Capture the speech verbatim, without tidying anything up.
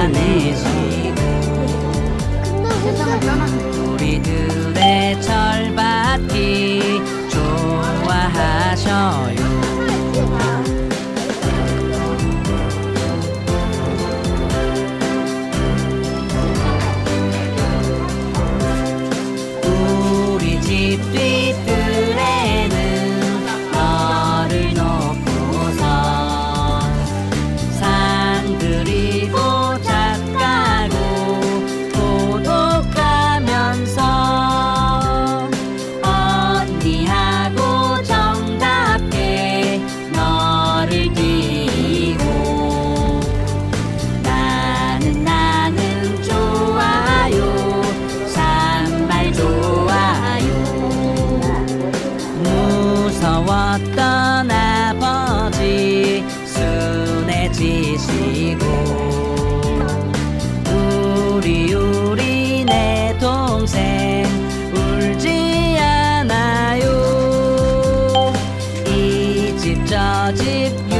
많으시고 우리들의 철받기 좋아하셔요. 우리 집 뒤뜰에는 너를 놓고서 산 그리고 잣 깔고 고독하면서 언니하고 정답게 너를 뛰고 나는 나는 좋아요 산말 좋아요. 무서웠던 아버지 순해지시고 우리 우리 내 동생 울지 않아요. 이 집 저 집